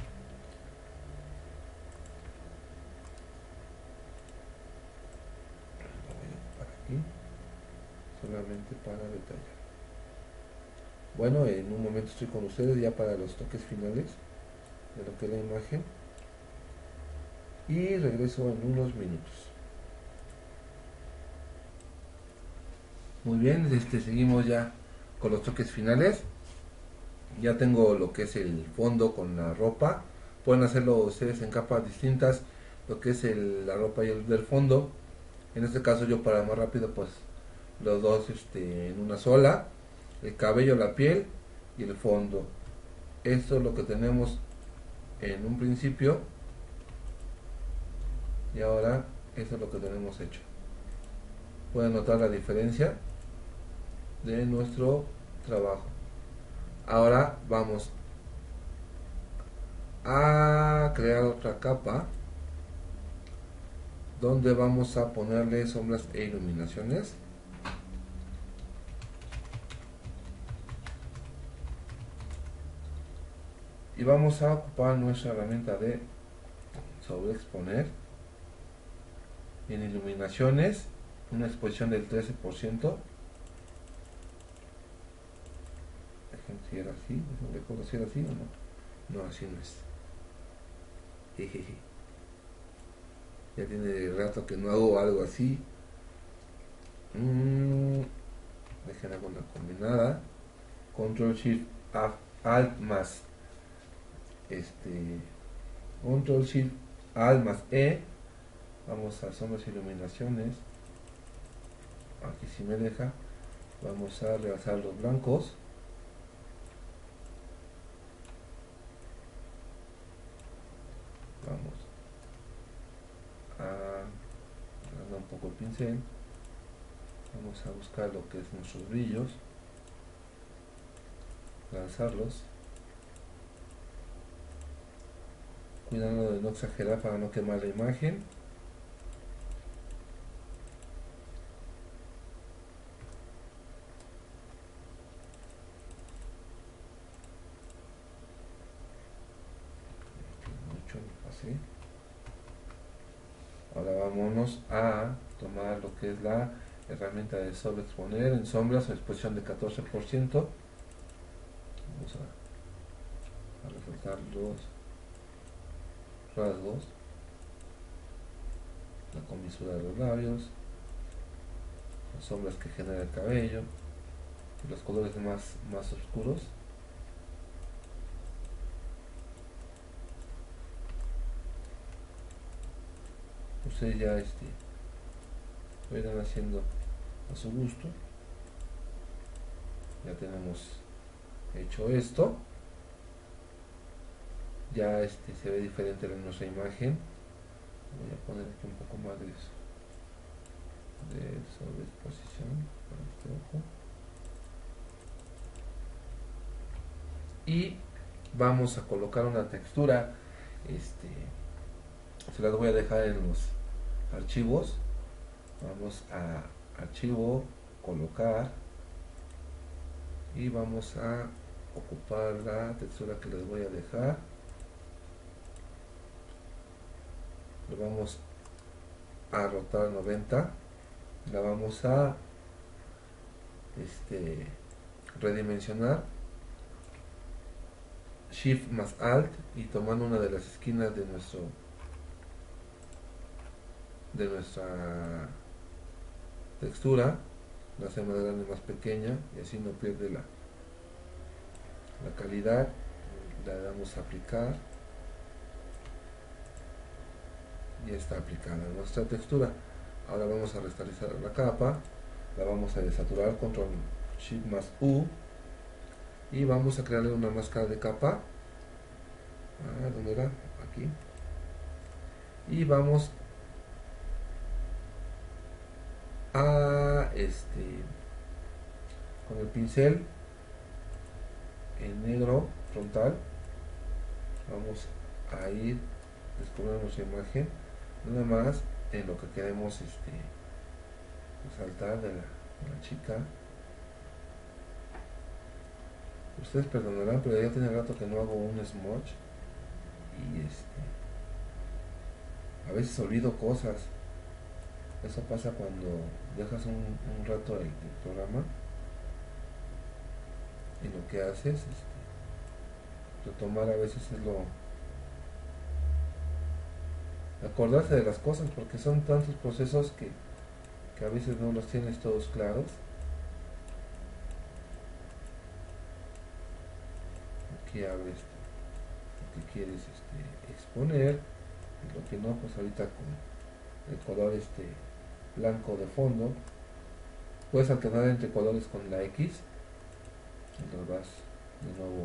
Lo voy a ocupar aquí solamente para detallar. Bueno, en un momento estoy con ustedes ya para los toques finales de lo que es la imagen y regreso en unos minutos. Muy bien, este, seguimos ya con los toques finales. Ya tengo lo que es el fondo con la ropa. Pueden hacerlo ustedes en capas distintas, lo que es el, la ropa y el del fondo. En este caso yo, para más rápido, pues los dos este, en una sola, el cabello, la piel y el fondo. Esto es lo que tenemos en un principio. Y ahora eso es lo que tenemos hecho. Pueden notar la diferencia de nuestro trabajo. Ahora vamos a crear otra capa donde vamos a ponerle sombras e iluminaciones. Y vamos a ocupar nuestra herramienta de sobreexponer. En iluminaciones, una exposición del trece por ciento. Dejen si era así, no recuerdo si era así o no. No, así no es. Jejeje. Ya tiene rato que no hago algo así. Mm, dejen hago una combinada. Control Shift Alt más este Control Shift Alt más E. Vamos a sombras e iluminaciones. Aquí sí me deja. Vamos a realzar los blancos. Vamos a dar un poco el pincel. Vamos a buscar lo que es nuestros brillos, lanzarlos, cuidando de no exagerar para no quemar la imagen. Mucho me pasé. Ahora vámonos a tomar lo que es la herramienta de sobreexponer en sombras o exposición de catorce por ciento. Vamos a, a resaltar los rasgos, la comisura de los labios, las sombras que genera el cabello y los colores más, más oscuros. Ustedes ya este, lo irán haciendo a su gusto. Ya tenemos hecho esto. Ya este se ve diferente en nuestra imagen. Voy a poner aquí un poco más de eso, de sobreexposición para este ojo. Y vamos a colocar una textura. Este, se las voy a dejar en los archivos. Vamos a archivo, colocar, y vamos a ocupar la textura que les voy a dejar. Lo vamos a rotar noventa, la vamos a este, redimensionar, Shift más Alt, y tomando una de las esquinas de nuestro de nuestra textura, la hacemos más grande, más pequeña, y así no pierde la, la calidad. La damos a aplicar y está aplicada nuestra textura. Ahora vamos a restaurar la capa, la vamos a desaturar, control shift más U, y vamos a crearle una máscara de capa. Ah, ¿dónde era? Aquí. Y vamos a este con el pincel en negro frontal, vamos a ir descubriendo nuestra imagen, nada más en lo que queremos este resaltar de la, de la chica. Ustedes perdonarán, pero ya tiene rato que no hago un smudge y este a veces olvido cosas. Eso pasa cuando dejas un, un rato el, el programa, y lo que haces este, retomar a veces es lo acordarse de las cosas, porque son tantos procesos que, que a veces no los tienes todos claros. Aquí abres lo que quieres este, exponer, y lo que no, pues ahorita con el color este blanco de fondo puedes alternar entre colores con la X y los vas de nuevo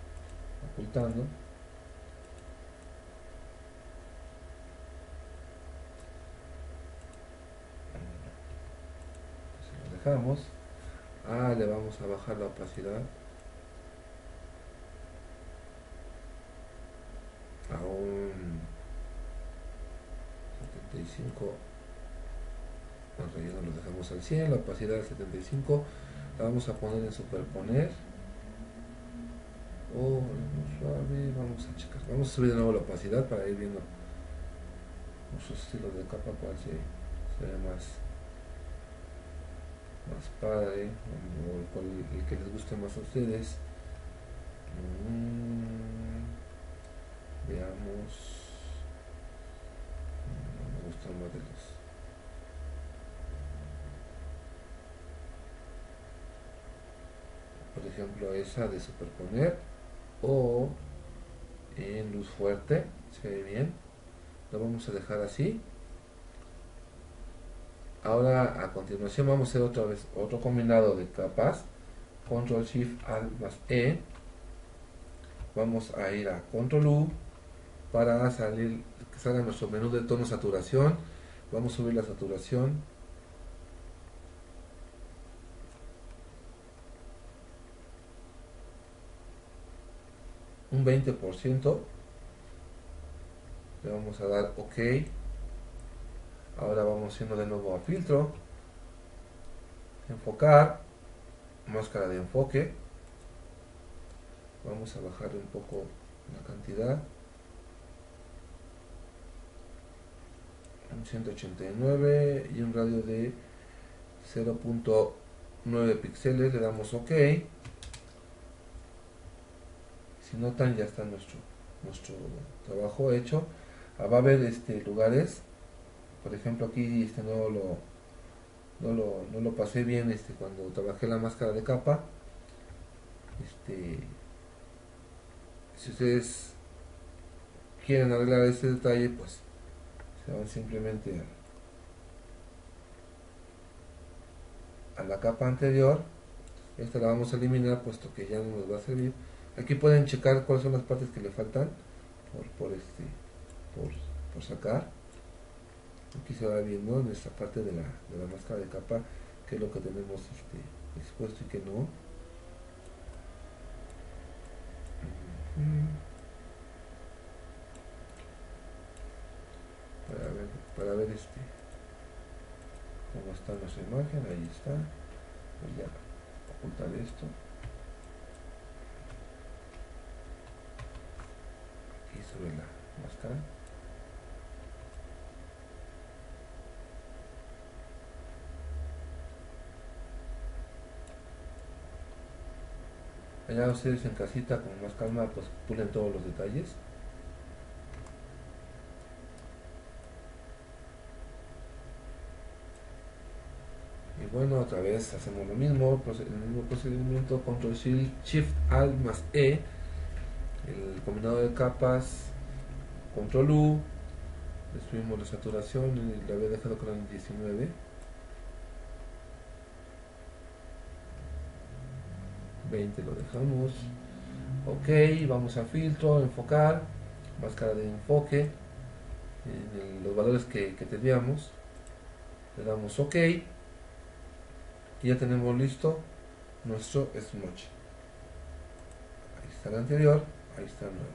ocultando. dejamos. Ah, le vamos a bajar la opacidad a un setenta y cinco. El relleno lo dejamos al cien, la opacidad al setenta y cinco. La vamos a poner en superponer. O oh, suave, vamos a checar. Vamos a subir de nuevo la opacidad para ir viendo nuestros estilos de capa, cuál se, se ve más, más padre, o el, cual, el que les guste más a ustedes. Mm, veamos. No me gustan más de los. Por ejemplo, esa de superponer o en luz fuerte, se ve bien. Lo vamos a dejar así. Ahora a continuación vamos a hacer otra vez otro combinado de capas. Control Shift Alt más E. Vamos a ir a Control U para salir, que salga nuestro menú de tono saturación. Vamos a subir la saturación un veinte por ciento. Le vamos a dar OK. Ahora vamos yendo de nuevo a filtro, enfocar, máscara de enfoque. Vamos a bajarle un poco la cantidad, un ciento ochenta y nueve y un radio de cero punto nueve píxeles. Le damos OK. Si notan, ya está nuestro nuestro trabajo hecho. Ah, va a haber este lugares, por ejemplo aquí este no lo no lo, no lo pasé bien este cuando trabajé la máscara de capa. Este, si ustedes quieren arreglar este detalle, pues se van simplemente a, a la capa anterior. Esta la vamos a eliminar puesto que ya no nos va a servir. Aquí pueden checar cuáles son las partes que le faltan por, por este por, por sacar. Aquí se va viendo en esta parte de la, de la máscara de capa qué es lo que tenemos este, expuesto y que no. Para ver, para ver este cómo está nuestra imagen. Ahí está. Voy a ocultar esto. Aquí sobre la máscara. Allá ustedes en casita con más calma pues pulen todos los detalles. Y bueno, otra vez hacemos lo mismo, el mismo procedimiento, Control Shift Alt más E, el combinado de capas, Control U, le subimos la saturación y la había dejado con el diecinueve. veinte lo dejamos. OK, vamos a filtro, enfocar, máscara de enfoque, en el, los valores que, que teníamos. Le damos OK. Y ya tenemos listo nuestro smudge. Ahí está el anterior, ahí está el nuevo.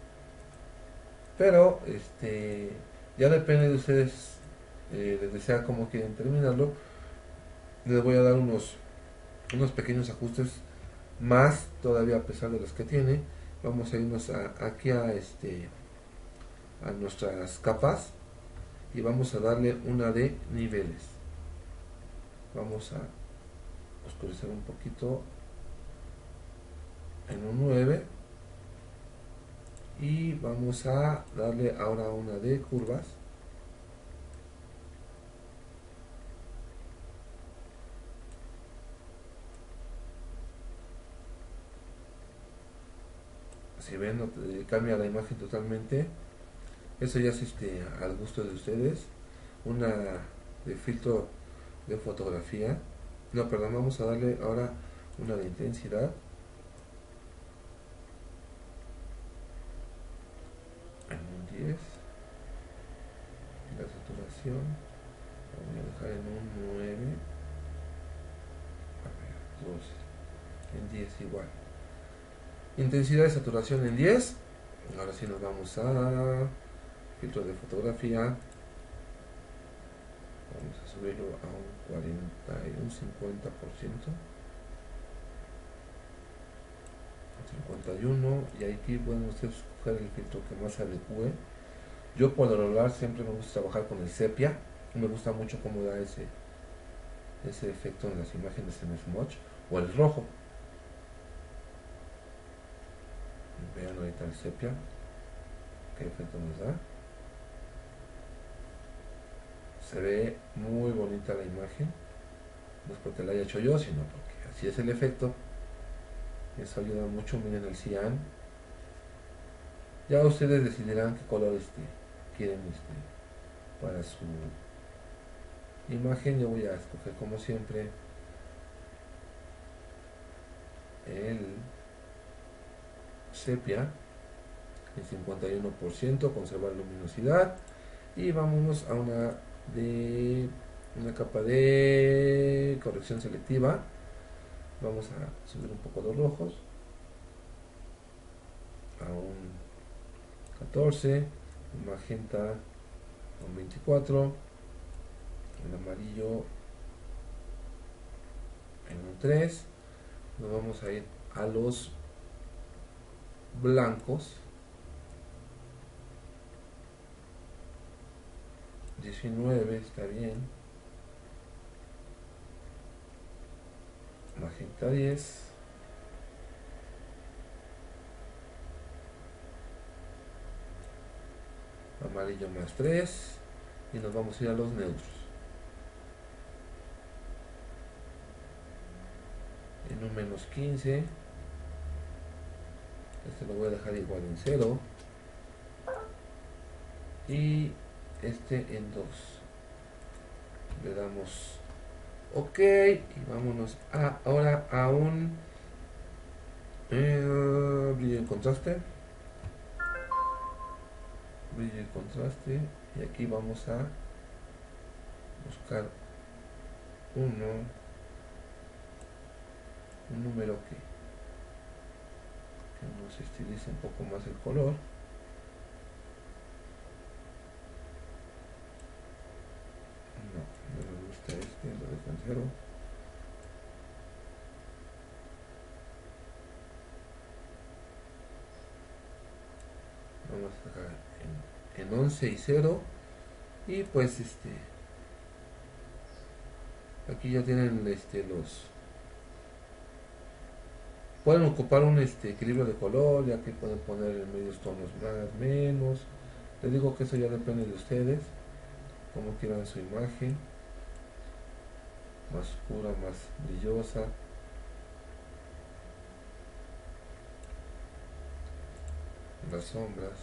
Pero este ya depende de ustedes, eh, les desea cómo quieren terminarlo. Les voy a dar unos unos pequeños ajustes más todavía a pesar de los que tiene. Vamos a irnos a, aquí a este a nuestras capas y vamos a darle una de niveles. Vamos a oscurecer un poquito en un nueve y vamos a darle ahora una de curvas. Si ven, cambia la imagen totalmente. Eso ya es este al gusto de ustedes. Una de filtro de fotografía. No, perdón, vamos a darle ahora una de intensidad. En un diez. La saturación la voy a dejar en un nueve. nosotros en diez igual. Intensidad de saturación en diez. Ahora sí nos vamos a filtro de fotografía. Vamos a subirlo a un cuarenta y un cincuenta por ciento. cincuenta y uno, y aquí pueden ustedes escoger el filtro que más se adecue. Yo por lo regular siempre me gusta trabajar con el sepia. Me gusta mucho cómo da ese ese efecto en las imágenes en Smudge, o el rojo. Vean ahorita el sepia, qué efecto nos da. Se ve muy bonita la imagen, no es porque la haya hecho yo, sino porque así es el efecto. Eso ayuda mucho. Miren el cian. Ya ustedes decidirán qué color este quieren este para su imagen. Yo voy a escoger, como siempre, el sepia en cincuenta y uno por ciento, conservar luminosidad, y vámonos a una de una capa de corrección selectiva. Vamos a subir un poco los rojos a un catorce, el magenta a un veinticuatro, el amarillo en un tres. Nos vamos a ir a los blancos, diecinueve está bien, magenta diez, amarillo más tres, y nos vamos a ir a los neutros. En un menos quince, este lo voy a dejar igual en cero, y este en dos. Le damos ok, y vámonos a, ahora a un eh, brillo y contraste. Brillo y contraste, y aquí vamos a buscar uno, un número que, que nos estilice un poco más el color. No, no me gusta este, lo dejo en cero. Vamos a dejar en, en once y cero, y pues este aquí ya tienen este los pueden ocupar un este equilibrio de color, ya que pueden poner en medios tonos más, menos. Les digo que eso ya depende de ustedes, como quieran su imagen, más oscura, más brillosa. Las sombras,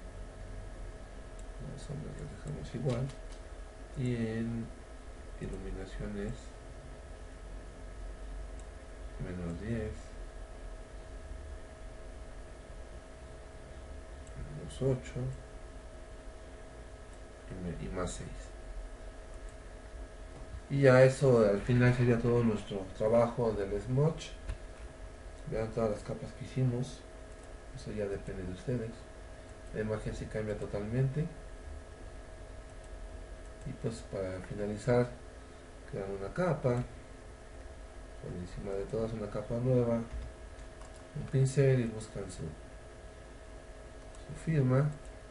las sombras las dejamos igual, y en iluminaciones menos diez, menos ocho, y, y más seis. Y ya eso al final sería todo nuestro trabajo del smudge. Vean todas las capas que hicimos. Eso ya depende de ustedes. La imagen sí cambia totalmente. Y pues para finalizar, crean una capa. Por encima de todas una capa nueva. Un pincel, y buscan su, su firma.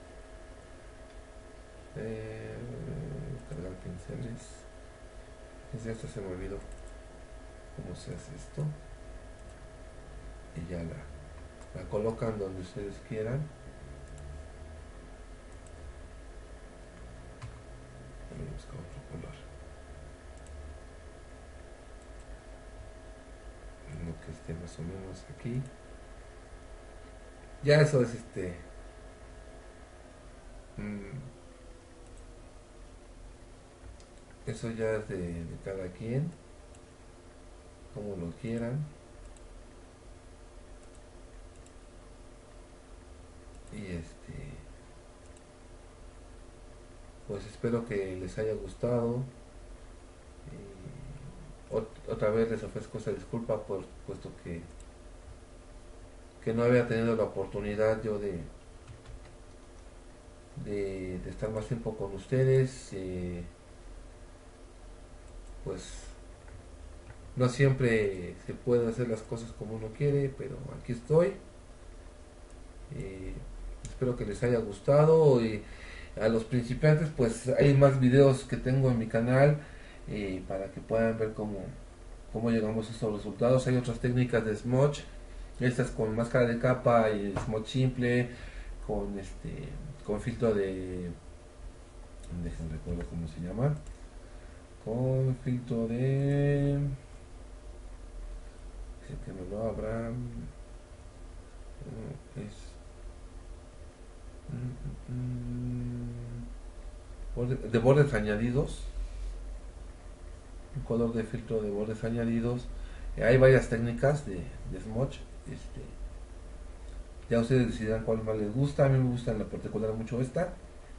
Eh, cargar pinceles. Desde esto se me olvidó cómo se hace esto. Y ya la, la colocan donde ustedes quieran. Voy a buscar otro color, uno que esté más o menos aquí. Ya eso es este mmm, eso ya es de, de cada quien, como lo quieran. Y este pues espero que les haya gustado. Y otra vez les ofrezco esa disculpa por puesto que que no había tenido la oportunidad yo de de, de estar más tiempo con ustedes. Eh, pues no siempre se pueden hacer las cosas como uno quiere, pero aquí estoy. Eh, espero que les haya gustado. Y a los principiantes, pues hay más videos que tengo en mi canal, eh, para que puedan ver cómo, cómo llegamos a estos resultados. Hay otras técnicas de smudge, estas con máscara de capa y smudge simple, con este con filtro de, déjenme recuerdo cómo se llama, con filtro de, que me lo abran, es de bordes añadidos, un color de filtro de bordes añadidos. Eh, hay varias técnicas de, de smudge. Este, ya ustedes decidirán cuál más les gusta. A mí me gusta en la particular mucho esta.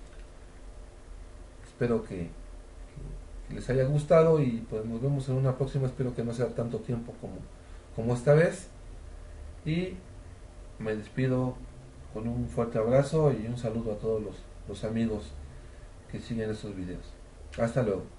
Espero que, que, que les haya gustado y pues nos vemos en una próxima. Espero que no sea tanto tiempo como, como esta vez. Y me despido con un fuerte abrazo y un saludo a todos los, los amigos que siguen estos videos. Hasta luego.